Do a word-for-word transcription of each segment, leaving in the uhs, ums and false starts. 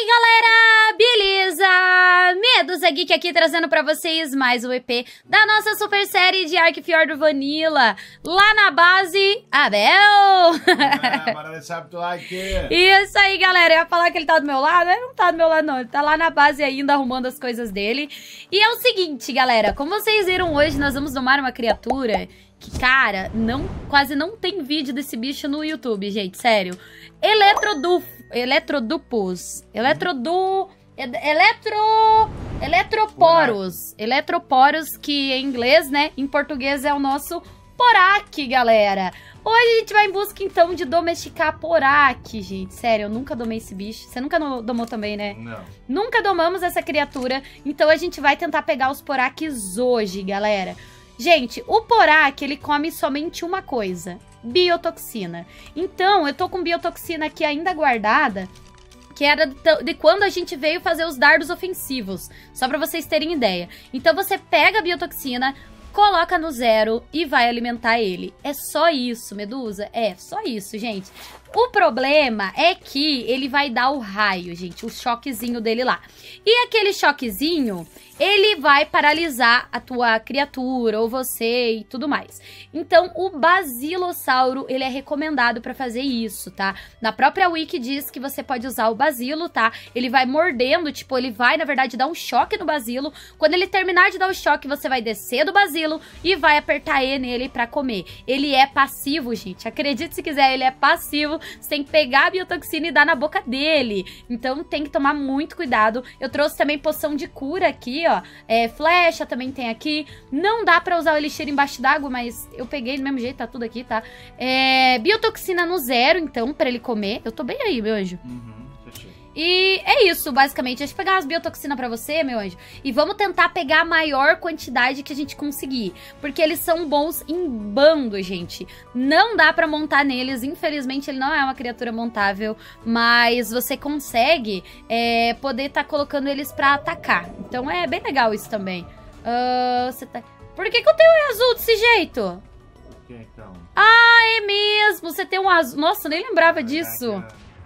galera, beleza? Medusa Geek aqui trazendo pra vocês mais um E P da nossa super série de Arquifjord Vanilla. Lá na base, Abel! É, bora deixar pro like. Isso aí, galera, eu ia falar que ele tá do meu lado, ele não tá do meu lado não, ele tá lá na base ainda arrumando as coisas dele. E é o seguinte, galera, como vocês viram hoje, nós vamos domar uma criatura que, cara, não, quase não tem vídeo desse bicho no YouTube, gente, sério. Eletrodu... Eletrodupus. Eletrodu... Eletro... Eletroporos. Eletroporos, que em inglês, né, em português é o nosso Porak, galera. Hoje a gente vai em busca, então, de domesticar Porak, gente. Sério, eu nunca domei esse bicho. Você nunca domou também, né? Não. Nunca domamos essa criatura. Então a gente vai tentar pegar os Poraks hoje, galera. Gente, o Porak, ele come somente uma coisa. Biotoxina. Então, eu tô com biotoxina aqui ainda guardada, que era de quando a gente veio fazer os dardos ofensivos. Só pra vocês terem ideia. Então você pega a biotoxina, coloca no zero e vai alimentar ele. É só isso, Medusa? É, só isso, gente. O problema é que ele vai dar o raio, gente, o choquezinho dele lá. E aquele choquezinho, ele vai paralisar a tua criatura ou você e tudo mais. Então, o basilossauro, ele é recomendado pra fazer isso, tá? Na própria wiki diz que você pode usar o basilo, tá? Ele vai mordendo, tipo, ele vai, na verdade, dar um choque no basilo. Quando ele terminar de dar o choque, você vai descer do basilo e vai apertar E nele pra comer. Ele é passivo, gente. Acredite se quiser, ele é passivo. Você tem que pegar a biotoxina e dar na boca dele. Então tem que tomar muito cuidado. Eu trouxe também poção de cura aqui, ó. É, flecha também tem aqui. Não dá pra usar o elixir embaixo d'água, mas eu peguei do mesmo jeito, tá tudo aqui, tá? É, biotoxina no zero, então, pra ele comer. Eu tô bem aí, meu anjo. Uhum. E é isso, basicamente. Deixa eu pegar as biotoxinas pra você, meu anjo. E vamos tentar pegar a maior quantidade que a gente conseguir. Porque eles são bons em bando, gente. Não dá pra montar neles. Infelizmente, ele não é uma criatura montável. Mas você consegue é, poder tá colocando eles pra atacar. Então é bem legal isso também. Uh, você tá... Por que que eu tenho um azul desse jeito? O que então? Ah, é mesmo. Você tem um azul. Nossa, eu nem lembrava disso.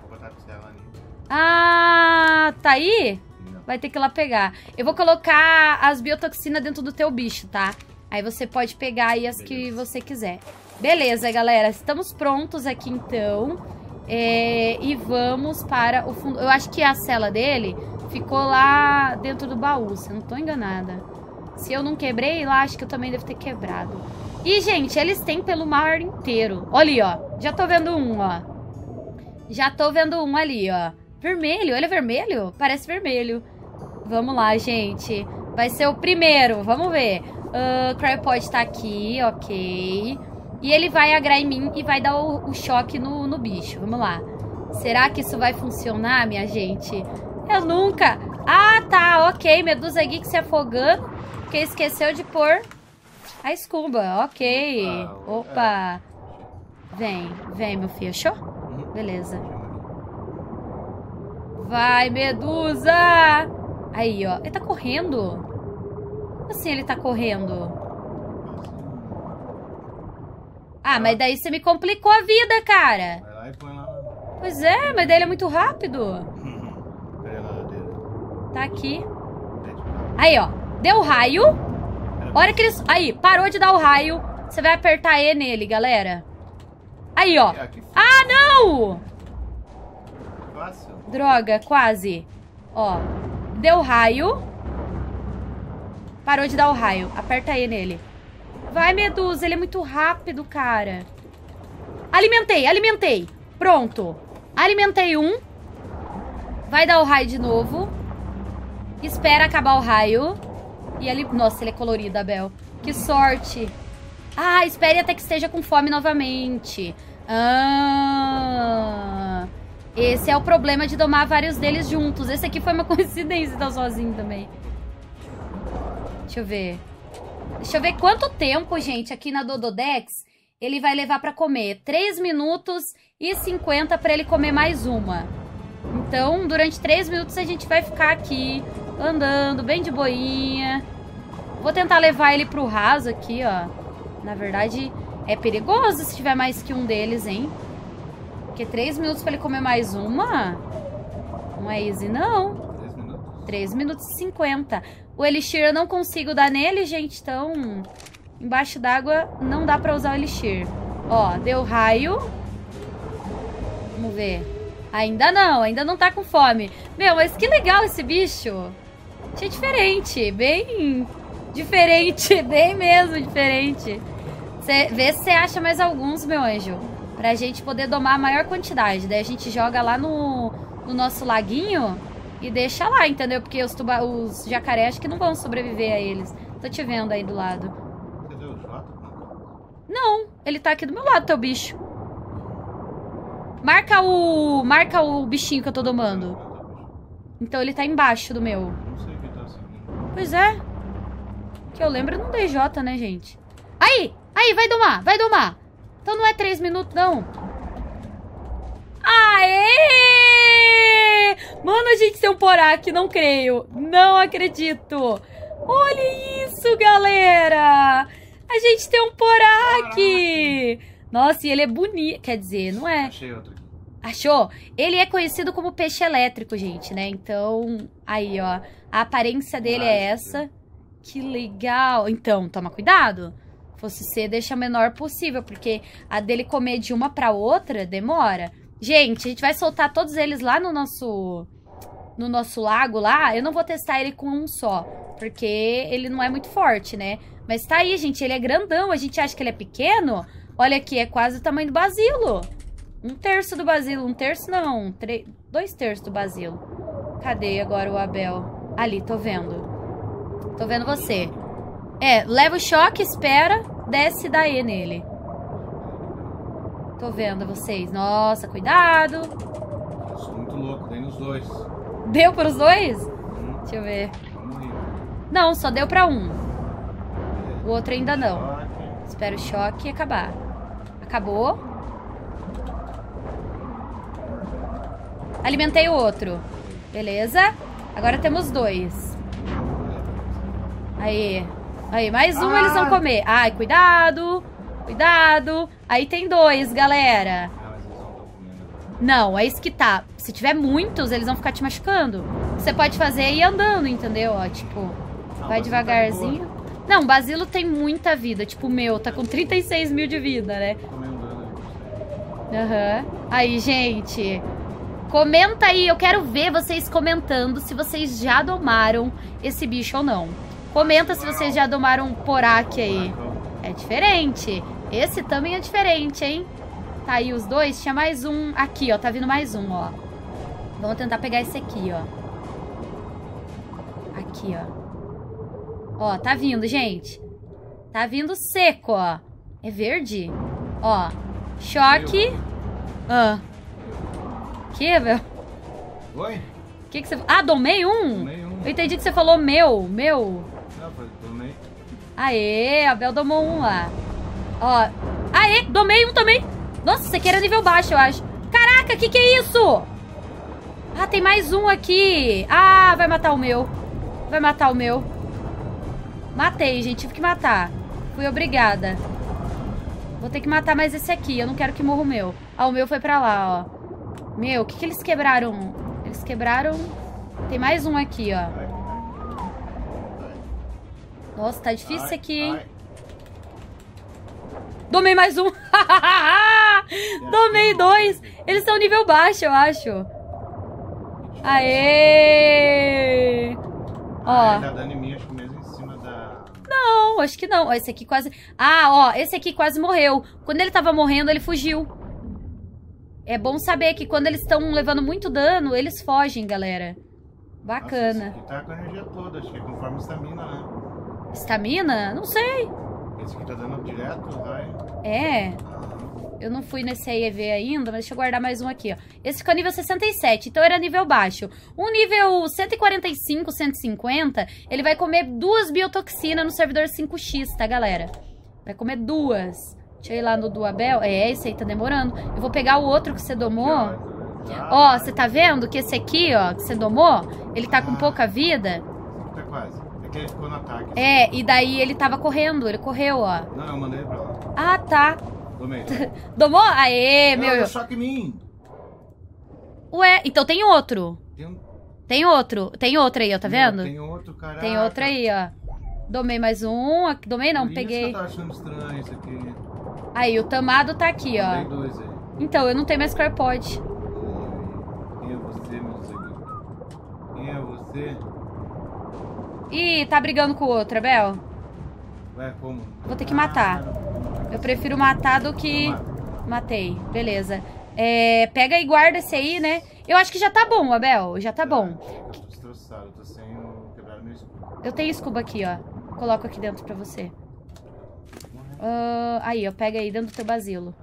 Ah, tá aí? Não. Vai ter que ir lá pegar. Eu vou colocar as biotoxinas dentro do teu bicho, tá? Aí você pode pegar aí as Beleza. que você quiser. Beleza, galera. Estamos prontos aqui, então. É, e vamos para o fundo. Eu acho que a cela dele ficou lá dentro do baú, se eu não tô enganada. Se eu não quebrei lá, acho que eu também devo ter quebrado. E, gente, eles têm pelo mar inteiro. Olha ali, ó. Já tô vendo um, ó. Já tô vendo um ali, ó. Vermelho, ele é vermelho? Parece vermelho. Vamos lá, gente. Vai ser o primeiro, vamos ver. Uh, Cryopod tá aqui, ok. E ele vai agrar em mim e vai dar o, o choque no, no bicho. Vamos lá. Será que isso vai funcionar, minha gente? Eu nunca... Ah, tá, ok. Medusa Geek se afogando, porque esqueceu de pôr a escuba. Ok. Opa. Vem, vem, meu filho. Achou? Beleza. Vai, Medusa! Aí, ó. Ele tá correndo? Como assim ele tá correndo? Ah, mas daí você me complicou a vida, cara. Vai lá e põe lá. Pois é, mas daí ele é muito rápido. Tá aqui. Aí, ó. Deu o raio. Olha que ele... Aí, parou de dar o raio. Você vai apertar E nele, galera. Aí, ó. Ah, não! Droga, quase. Ó, deu raio. Parou de dar o raio. Aperta aí nele. Vai, Medusa, ele é muito rápido, cara. Alimentei, alimentei. Pronto. Alimentei um. Vai dar o raio de novo. Espera acabar o raio. E ele... Nossa, ele é colorido, Abel. Que sorte. Ah, espere até que esteja com fome novamente. Ah... Esse é o problema de domar vários deles juntos. Esse aqui foi uma coincidência, tá sozinho também. Deixa eu ver. Deixa eu ver quanto tempo, gente, aqui na Dododex ele vai levar pra comer. três minutos e cinquenta pra ele comer mais uma. Então, durante três minutos a gente vai ficar aqui andando bem de boinha. Vou tentar levar ele pro raso aqui, ó. Na verdade, é perigoso se tiver mais que um deles, hein? Porque três minutos pra ele comer mais uma? Não é easy, não. três minutos. três minutos e cinquenta. O Elixir eu não consigo dar nele, gente. Então, embaixo d'água não dá pra usar o Elixir. Ó, deu raio. Vamos ver. Ainda não, ainda não tá com fome. Meu, mas que legal esse bicho. Achei diferente. Bem diferente. Bem mesmo diferente. Cê, vê se você acha mais alguns, meu anjo. Pra gente poder domar a maior quantidade. Daí a gente joga lá no, no nosso laguinho e deixa lá, entendeu? Porque os, tuba os jacaré acho que não vão sobreviver a eles. Tô te vendo aí do lado. Você deu o Jota? Não, ele tá aqui do meu lado, teu bicho. Marca o... Marca o bichinho que eu tô domando. Então ele tá embaixo do meu. Não sei o que tá seguindo. Pois é. Que eu lembro, eu não dei J, né, gente? Aí! Aí, vai domar, vai domar. Então não é três minutos, não. Aê! Mano, a gente tem um Porak, não creio. Não acredito. Olha isso, galera. A gente tem um Porak. Nossa, e ele é bonito. Quer dizer, não é? Achei outro aqui. Achou? Ele é conhecido como peixe elétrico, gente, né? Então, aí, ó. A aparência dele é essa. Que legal. Então, toma cuidado. Fosse ser, deixa o menor possível, porque a dele comer de uma pra outra demora. Gente, a gente vai soltar todos eles lá no nosso no nosso lago lá. Eu não vou testar ele com um só, porque ele não é muito forte, né? Mas tá aí, gente, ele é grandão. A gente acha que ele é pequeno. Olha aqui, é quase o tamanho do basilo. Um terço do basilo. Um terço não, três, dois terços do basilo. Cadê agora o Abel? Ali, tô vendo. Tô vendo você. É, leva o choque, espera, desce e dá E nele. Tô vendo vocês. Nossa, cuidado. Eu sou muito louco, dei nos dois. Deu pros dois? Hum, Deixa eu ver. vamos rir. Não, só deu pra um. O outro ainda não. Choque. Espera o choque e acabar. Acabou. Alimentei o outro. Beleza. Agora temos dois. Aí. Aí, mais um Ah! eles vão comer. Ai, cuidado. Cuidado. Aí tem dois, galera. Ah, mas eles não estão comendo agora. Não, é isso que tá. Se tiver muitos, eles vão ficar te machucando. Você pode fazer ir andando, entendeu? Ó, tipo, Ah, vai mas devagarzinho. tá Não, o Basilo tem muita vida. Tipo, o meu tá com trinta e seis mil de vida, né? Tô comendo dano, não sei. Aham. Aí, gente. Comenta aí. Eu quero ver vocês comentando se vocês já domaram esse bicho ou não. Comenta se vocês já domaram um Porak aí. É diferente. Esse também é diferente, hein? Tá aí os dois. Tinha mais um aqui, ó. Tá vindo mais um, ó. Vamos tentar pegar esse aqui, ó. Aqui, ó. Ó, tá vindo, gente. Tá vindo seco, ó. É verde? Ó. Choque. Ah. Que, velho? Oi? Que que você... Ah, domei um? Domei um. Eu entendi que você falou meu. Meu. Não, foi, tomei. Aê, a Bel domou um lá. Ó. Aê, domei um também. Nossa, esse aqui era nível baixo, eu acho. Caraca, que que é isso? Ah, tem mais um aqui. Ah, vai matar o meu. Vai matar o meu. Matei, gente. Tive que matar. Fui obrigada. Vou ter que matar mais esse aqui. Eu não quero que morra o meu. Ah, o meu foi pra lá, ó. Meu, o que que eles quebraram? Eles quebraram... Tem mais um aqui, ó. Nossa, tá difícil isso aqui, hein? Domei mais um. Domei dois. Eles são nível baixo, eu acho. Aê! Ah, Ó. ele tá dando em mim, acho que mesmo em cima da... Não, acho que não. Ó, esse aqui quase... Ah, ó, esse aqui quase morreu. Quando ele tava morrendo, ele fugiu. É bom saber que quando eles estão levando muito dano, eles fogem, galera. Bacana. Nossa, esse aqui tá com a energia toda, acho que é conforme estamina, né? Estamina? Não sei. Esse aqui tá dando direto, vai... É. Eu não fui nesse aí ver ainda, mas deixa eu guardar mais um aqui, ó. Esse ficou nível sessenta e sete, então era nível baixo. Um nível cento e quarenta e cinco, cento e cinquenta, ele vai comer duas biotoxinas no servidor cinco x, tá, galera? Vai comer duas. Deixa eu ir lá no do Abel. É, esse aí tá demorando. Eu vou pegar o outro que você domou. Ó, você tá vendo que esse aqui, ó, que você domou, ele tá com pouca vida. Esse aqui tá quase. É que ele ficou no ataque. É, e daí ele tava correndo, ele correu, ó. Não, eu mandei ele pra lá. Ah, tá. Tomei. Domou? Aê, Não, meu. deu choque em mim. Ué, então tem outro. tem um... Tem outro. Tem outro aí, ó, tá vendo? Tem outro, cara. Tem outro aí, ó. Domei mais um. Aqui- Domei não, Por peguei. Isso que eu tava achando estranho isso aqui. Aí, o tamado tá aqui, ó. Tem dois aí. Então, eu não tenho mais Crypod. Quem é você, meu Zé? Quem é você? Ih, tá brigando com o outro, Abel. Ué, como? Vou ter que matar. Eu prefiro matar do que... Matei, beleza. É, pega e guarda esse aí, né? Eu acho que já tá bom, Abel. Já tá bom. Eu tô destroçado, eu tô sem o quebrado meu escudo. Eu tenho escuba aqui, ó. Coloco aqui dentro pra você. Uh, aí, ó. Pega aí dentro do teu basilo.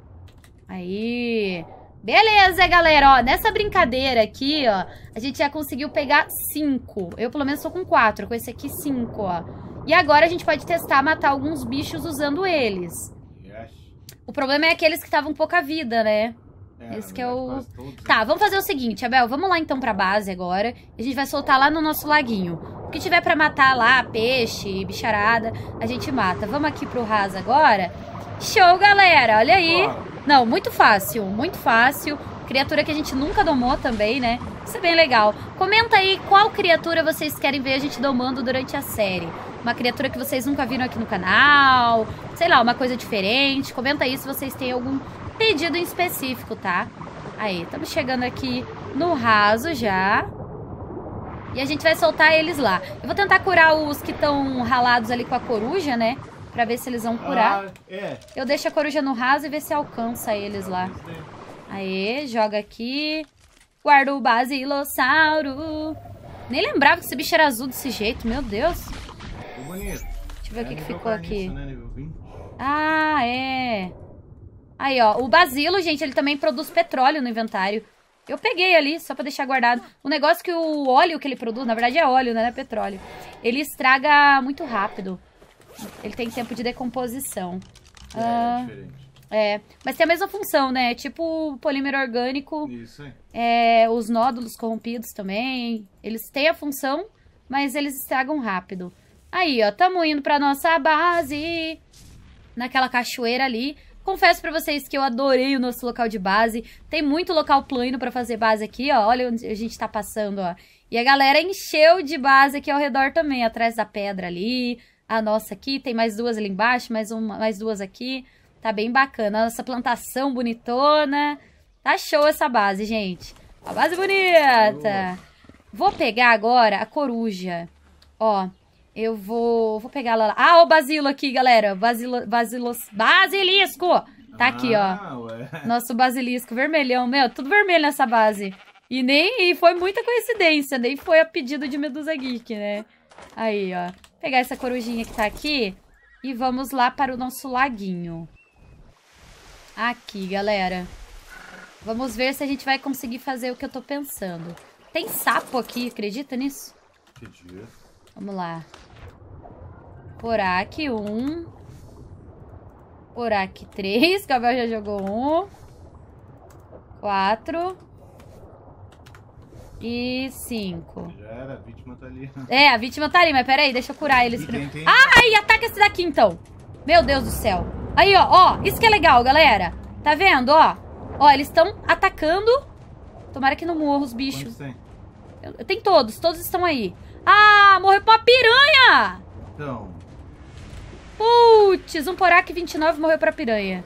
Aí. Beleza, galera. Ó, nessa brincadeira aqui, ó, a gente já conseguiu pegar cinco. Eu, pelo menos, tô com quatro. Com esse aqui, cinco, ó. E agora a gente pode testar matar alguns bichos usando eles. Yes. O problema é aqueles que estavam com pouca vida, né? É, Esse que é o... quase todos, Tá, né? vamos fazer o seguinte, Abel. Vamos lá, então, pra base agora. A gente vai soltar lá no nosso laguinho. O que tiver pra matar lá, peixe, bicharada, a gente mata. Vamos aqui pro raso agora. Show, galera. Olha aí. Bora. Não, muito fácil. Muito fácil. Criatura que a gente nunca domou também, né? Isso é bem legal. Comenta aí qual criatura vocês querem ver a gente domando durante a série. Uma criatura que vocês nunca viram aqui no canal. Sei lá, uma coisa diferente. Comenta aí se vocês têm algum pedido em específico, tá? Aí, estamos chegando aqui no raso já. E a gente vai soltar eles lá. Eu vou tentar curar os que estão ralados ali com a coruja, né? Pra ver se eles vão curar. Ah, é. Eu deixo a coruja no raso e ver se alcança eles lá. Isso daí. Aê, joga aqui. Guarda o basilossauro. Nem lembrava que esse bicho era azul desse jeito, meu Deus. Ficou bonito. Deixa eu ver o que, É que nível ficou carniça, aqui. né? Nível vinte. Ah, é. Aí, ó, o basilo, gente, ele também produz petróleo no inventário. Eu peguei ali, só pra deixar guardado. O negócio que o óleo que ele produz, na verdade é óleo, né? Não é petróleo. Ele estraga muito rápido. Ele tem tempo de decomposição. É, Ah, é diferente. é, mas tem a mesma função, né? Tipo o polímero orgânico, Isso aí. é, os nódulos corrompidos também. Eles têm a função, mas eles estragam rápido. Aí, ó, tamo indo pra nossa base. Naquela cachoeira ali. Confesso pra vocês que eu adorei o nosso local de base. Tem muito local plano pra fazer base aqui, ó. Olha onde a gente tá passando, ó. E a galera encheu de base aqui ao redor também, atrás da pedra ali. A nossa aqui, tem mais duas ali embaixo, mais, uma, mais duas aqui. Tá bem bacana. A nossa plantação bonitona. Tá show essa base, gente. A base bonita. Vou pegar agora a coruja. Ó, eu vou... Vou pegar ela lá. Ah, o basilo aqui, galera. Basilo, basilos, basilisco. Tá aqui, ó. Ah, ué. Nosso basilisco vermelhão. Meu, tudo vermelho nessa base. E nem e foi muita coincidência. Nem foi a pedido de Medusa Geek, né? Aí, ó. Vou pegar essa corujinha que tá aqui. E vamos lá para o nosso laguinho. Aqui, galera. Vamos ver se a gente vai conseguir fazer o que eu tô pensando. Tem sapo aqui, acredita nisso? Que dia. Vamos lá. Porac, um. Porac, três. Gabriel já jogou um. Quatro. E cinco. Já era, a vítima tá ali. É, a vítima tá ali, mas peraí, deixa eu curar eles. E primeiro. tem- tem- Ai, ataca esse daqui então. Meu Deus do céu. Aí, ó, ó, isso que é legal, galera. Tá vendo, ó? Ó, eles estão atacando. Tomara que não morra os bichos. Quantos tem? Eu- Tem todos, todos estão aí. Ah, morreu pra uma piranha. Então, Putz, um Porac vinte e nove morreu pra piranha.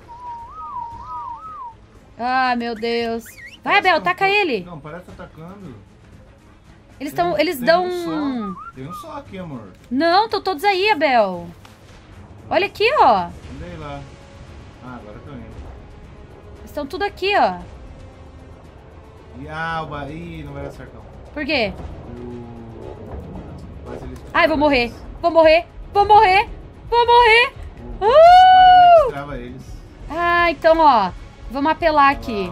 Ah, meu Deus. Vai, parece Abel, que é um taca pouco- ele. Não, parece atacando. Eles, Tem- tão, eles tem dão... um só. Tem um só aqui, amor. Não, estão todos aí, Abel. Olha aqui, ó. Andei lá. Ah, agora eu tô indo. Estão tudo aqui, ó. E, ah, o ba... Ih, não vai dar certo, não. Por quê? O... Basilisco. Ai, vou morrer. Vou morrer. Vou morrer. Vou morrer. O Uh! Marionix trava eles. Ah, então, ó. Vamos apelar aqui.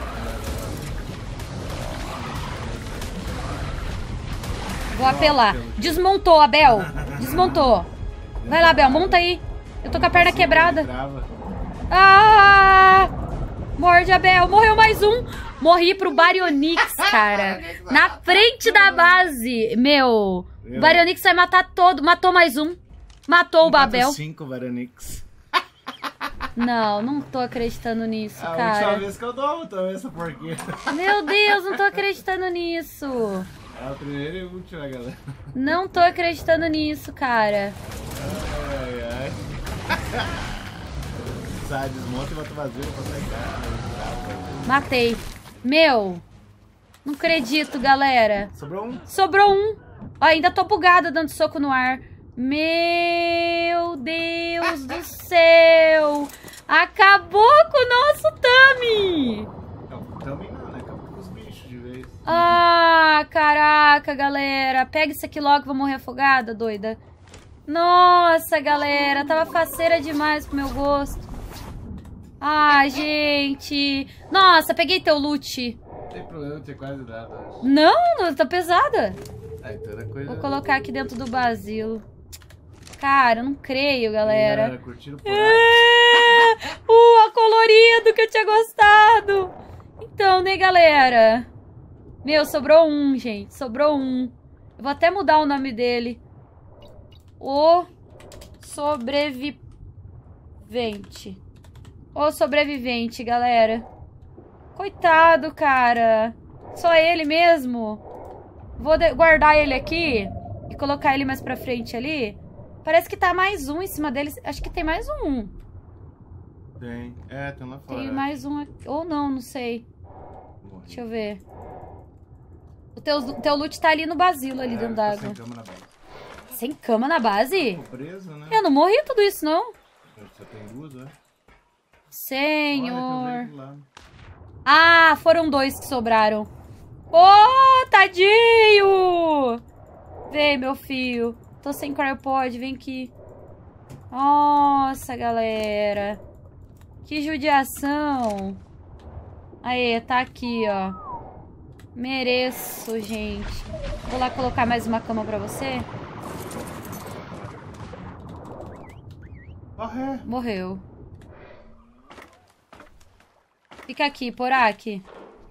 Vou apelar. Desmontou, Abel. Desmontou. Vai lá, Abel. Monta aí. Eu tô com a perna quebrada. Trava. Ah! Morde, Abel. Morreu mais um. Morri pro Baryonyx, cara. Na frente da base. Meu. O Baryonyx vai matar todo. Matou mais um. Matou o Babel. cinco Baronix. Não, não tô acreditando nisso, A cara. última vez que eu dou também essa porquinha. Meu Deus, não tô acreditando nisso. É a primeira e última, galera. Não tô acreditando nisso, cara. Ai, ai. Sai, desmonta e bota vazio pra sair. Matei. Meu, não acredito, galera. Sobrou um. Sobrou um. Ó, ainda tô bugada dando soco no ar. Meu Deus do céu. Acabou com o nosso Tami. Não, Tami não, né? Acabou com os bichos de vez. Ah, caraca, galera. Pega isso aqui logo, vou morrer afogada, doida. Nossa, galera. Tava faceira demais pro meu gosto. Ah, gente. Nossa, peguei teu loot. Não tem problema, não tem quase nada. Acho. Não, não, tá pesada. Ah, então era coisa... Vou colocar aqui dentro do basilo. Cara, eu não creio, galera. Galera, curtiram o poráquio. É, uh, a colorido que eu tinha gostado. Então, né, galera? Meu, sobrou um, gente. Sobrou um. Eu vou até mudar o nome dele. O sobrevivente. O sobrevivente, galera. Coitado, cara. Só ele mesmo. Vou guardar ele aqui e colocar ele mais pra frente ali. Parece que tá mais um em cima deles. Acho que tem mais um. Tem. É, tem lá fora. Tem mais um aqui. Ou não, não sei. Morri. Deixa eu ver. O teu, o teu loot tá ali no basilo, ali É, dentro tá d'água. sem cama na base. Sem cama na base? Ficou preso, né? Eu não morri tudo isso, não. Só tem duas, né? Senhor. Olha, tem um lá. Ah, foram dois que sobraram. Ô, tadinho! Vem, meu filho. Tô sem cryopod, vem aqui. Nossa, galera. Que judiação. Aí, tá aqui, ó. Mereço, gente. Vou lá colocar mais uma cama pra você. Morre. Morreu. Fica aqui, Porak.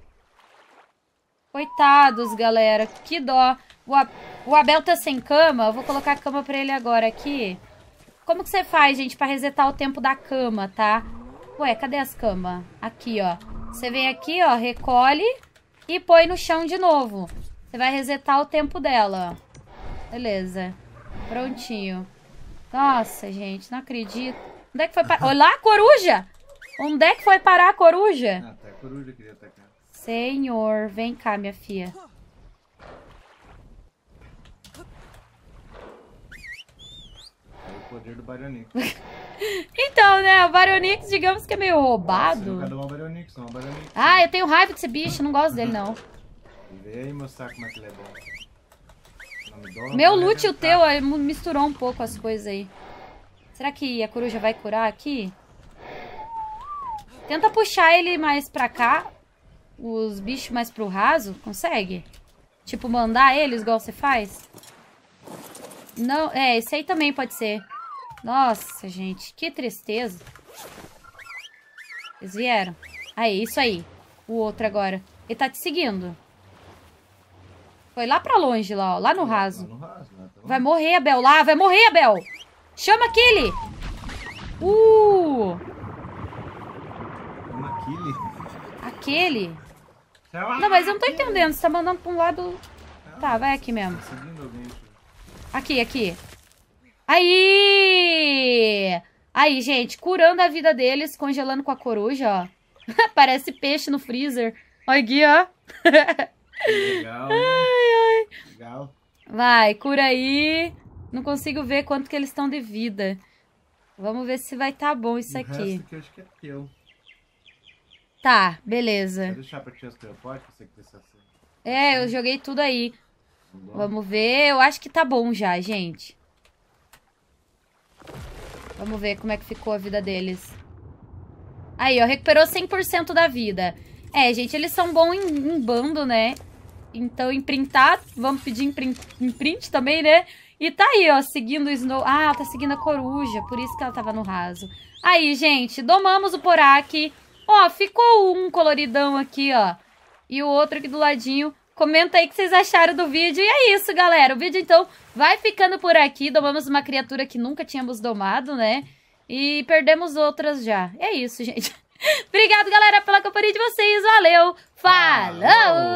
Coitados, galera. Que dó. O, Ab o Abel tá sem cama. Eu vou colocar a cama pra ele agora aqui. Como que você faz, gente, pra resetar o tempo da cama, tá? Ué, cadê as camas? Aqui, ó. Você vem aqui, ó, recolhe e põe no chão de novo. Você vai resetar o tempo dela, ó. Beleza. Prontinho. Nossa, gente, não acredito. Onde é que foi parar? Olha lá, a coruja! Onde é que foi parar a coruja? Ah, tá. A coruja queria atacar. Senhor, vem cá, minha filha. É o poder do Baryonyx. Então, né, o Baryonyx, digamos que é meio Você roubado. nunca deu uma Baryonyx, não. Uma Baryonyx. Ah, eu tenho raiva desse bicho, não gosto dele, não. Vem aí mostrar como é que ele é bom. Nome do Meu homem, loot e o tá? teu eh, misturou um pouco as coisas aí. Será que a coruja vai curar aqui? Tenta puxar ele mais pra cá. Os bichos mais pro raso. Consegue? Tipo, mandar eles igual você faz? Não, é, esse aí também pode ser. Nossa, gente, que tristeza. Eles vieram. Aí, isso aí. O outro agora. Ele tá te seguindo. Foi lá pra longe, lá, ó. Lá no raso. Tá no raso, né? Tá no- Vai morrer, Abel. Lá, vai morrer, Abel. Chama aquele. Uh, Uma Kili. aquele. Não, mas eu não tô entendendo. Você tá mandando pra um lado... Tá, vai aqui mesmo. Tá seguindo alguém, filho. Aqui, aqui. Aí! Aí, gente, curando a vida deles, congelando com a coruja, ó. Parece peixe no freezer. Olha aqui, ó. Legal, né? Ai, ai. Legal. Vai, cura aí. Não consigo ver quanto que eles estão de vida. Vamos ver se vai tá bom isso O aqui. resto aqui eu acho que é teu. Tá, Vou beleza. deixar pra ti as cleopóticas, você que tem essa cena. É, eu joguei tudo aí. Vamos. Vamos ver. Eu acho que tá bom já, gente. Vamos ver como é que ficou a vida deles. Aí, ó, recuperou cem por cento da vida. É, gente, eles são bons em, em bando, né? Então, em printar, vamos pedir em print, em print também, né? E tá aí, ó, seguindo o Snow. Ah, ela tá seguindo a coruja, por isso que ela tava no raso. Aí, gente, domamos o Porak. Ó, ficou um coloridão aqui, ó. E o outro aqui do ladinho. Comenta aí o que vocês acharam do vídeo. E é isso, galera. O vídeo, então, vai ficando por aqui. Domamos uma criatura que nunca tínhamos domado, né? E perdemos outras já. É isso, gente. Obrigado, galera, pela companhia de vocês. Valeu. Falou!